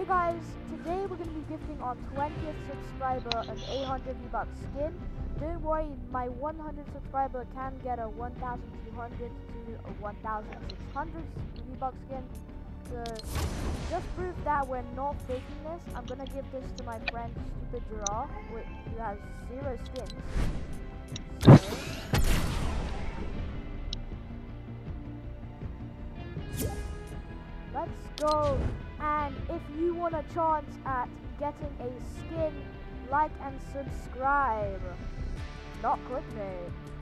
Hey guys, today we're going to be gifting our 20th subscriber an 800 V-Bucks skin. Don't worry, my 100 subscriber can get a 1,200 to a 1,600 V-Bucks skin. So, just prove that we're not faking this, I'm going to give this to my friend Stupid Giraffe, who has 0 skins. So, let's go. And if you want a chance at getting a skin, like and subscribe. Not clickbait.